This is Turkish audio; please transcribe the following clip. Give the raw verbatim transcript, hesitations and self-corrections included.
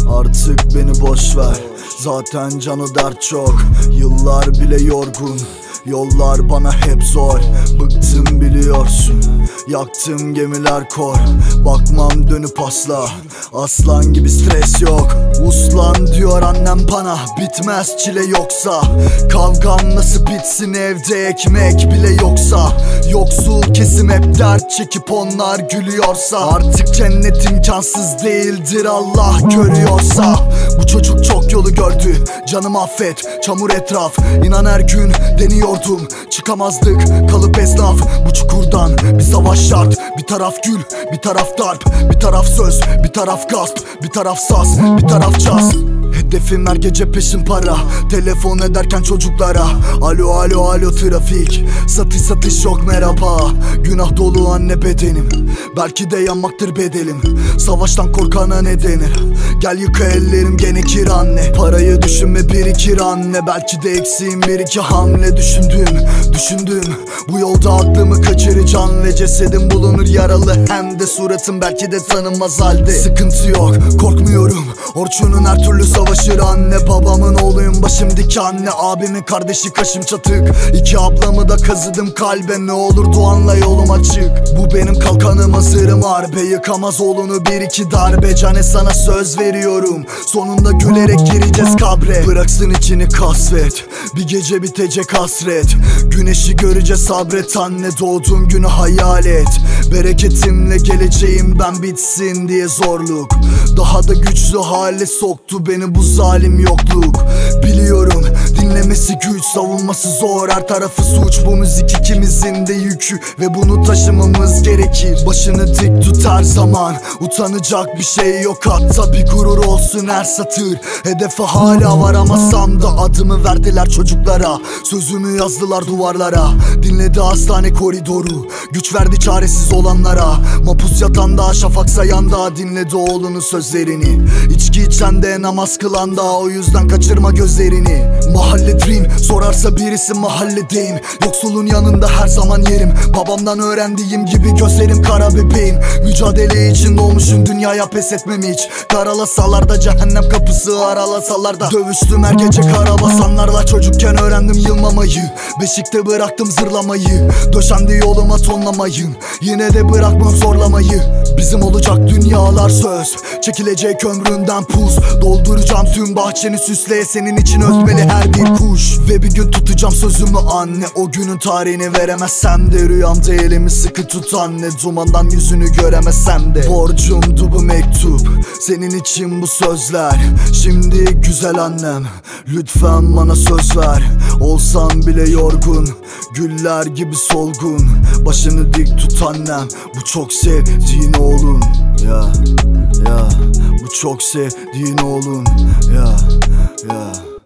Artık beni boş ver, zaten canı dert çok. Yıllar bile yorgun, yollar bana hep zor. Bıktım biliyorsun, yaktım gemiler kor. Bakmam dönüp asla, aslan gibi stres yok. Uslan diyor annem bana, bitmez çile yoksa. Kavgam nasıl bitsin evde ekmek bile yoksa. Yoksul kesim hep dert çekip onlar gülüyorsa. Artık cennet imkansız değildir Allah görüyorsa. Bu çocuk çok yolu gördü, canım affet, çamur etraf. İnan her gün deniyordum, çıkamazdık kalıp esnaf. Bu çukurdan bir savaş şart. Bir taraf gül, bir taraf darp, bir taraf söz, bir taraf gasp, bir taraf saz, bir taraf caz. Hedefim her gece peşin para, telefon ederken çocuklara. Alo alo alo trafik, satış satış yok merhaba. Günah dolu anne bedenim, belki de yanmaktır bedelim. Savaştan korkana ne denir? Gel yıka ellerim gene kir anne. Parayı düşünme birikir anne, belki de eksiğim bir iki hamle. Düşündüm, düşündüm, bu yolda aklımı kaçıracağım. Ve cesedim bulunur yaralı, hem de suratım belki de tanınmaz halde. Sıkıntı yok, korkmuyorum, Orçun'un her türlü savaşır anne. Babamın oğluyum başım dikenli, abimin kardeşi kaşım çatık. İki ablamı da kazıdım kalbe, ne olur duanla yolum açık. Bu benim kalkanım, hazırım harbe, yıkamaz oğlunu bir iki darbe. Cane sana söz veriyorum, sonunda gülerek gireceğiz kabre. Bıraksın içini kasvet, bir gece bitecek hasret. Güneşi göreceğiz sabret anne, doğduğum günü hayal et. Bereketimle geleceğim ben bitsin diye zorluk daha da güçlü hale soktu beni bu zalim yokluk. Biliyorum dinlemesi güç, savunması zor, her tarafı suç. Bu müzik ikimizin de yükü ve bunu taşımamız gerekir. Başını dik tut her zaman, utanacak bir şey yok, hatta bir gurur olsun her satır. Hedefe hala varamasam da adımı verdiler çocuklara. Sözümü yazdılar duvarlara, dinledi hastane koridoru. Güç verdi çaresiz olanlara, mapus yatanda şafak sayanda. Dinledi oğlunun sözlerini, İçki içen de namaz kılan da, o yüzden kaçırma gözlerini. Mahalle dream, sorarsa birisi mahalledeyim. Yoksulun yanında her zaman yerim, babamdan öğrendiğim gibi gözlerim kara bebeğim. Mücadele için doğmuşum, dünyaya pes etmem hiç. Karalasalar da cehennem kapısı aralasalar da. Dövüştüm her gece karabasanlarla, çocukken öğrendim yılmamayı. Beşikte bıraktım zırlamayı, döşendi yoluma tonlamayın. Yine de bırakmam zorlamayı, bizim olacak dünyalar söz. Çekilecek ömründen puz, dolduracağım tüm bahçeni süsle. Senin için ötmeli her bir kuş, ve bir gün tutacağım sözümü anne. O günün tarihini veremezsem de rüyamda elimi sıkı tut anne. Dumandan yüzünü göremezsem de borcumdu bu mektup, senin için bu sözler. Şimdi güzel annem, lütfen bana söz ver. Olsam bile yorgun, güller gibi solgun. Başını dik tut annem, bu çok sevdiğin oğlun. Ya ya, bu çok sevdiğin oğlun. Ya ya.